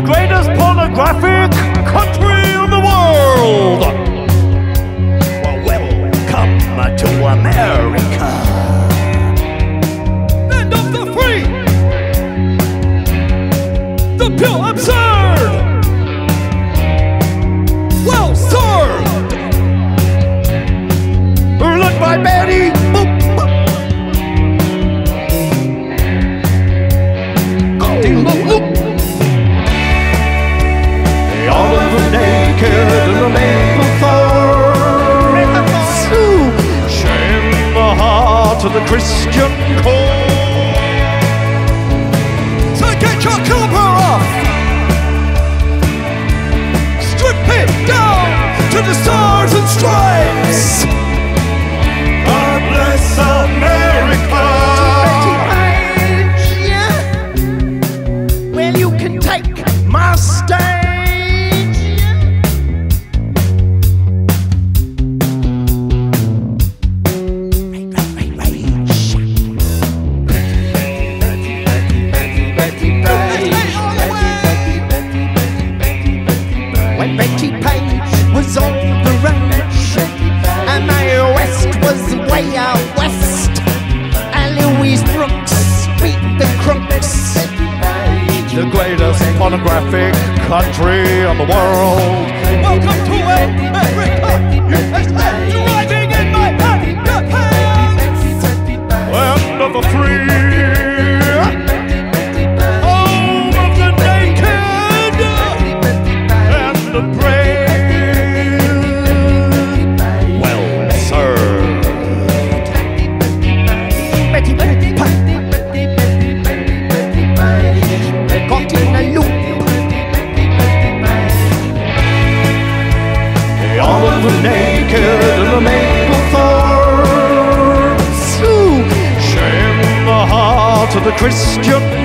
greatest pornographic country in the world. Well, welcome to America. Land of the free, the pure absurd. Well served. Led by Bettie. Boop, boop. All of them naked in the maple thorns. Shame the heart of the Christian core. So get your cover off. Strip it down to the stars and stripes. God bless America. Well, you can take my stage. When Bettie Page was on the range and my West was way out west, and Louise Brooks beat the crooks. The greatest pornographic country in the world. Welcome to America, USA, driving in my hands. Land of the free, home of the naked and the brave. Well served. Bettie Page got in a loop. All of them naked in the maple thorns. Shame the heart of the Christian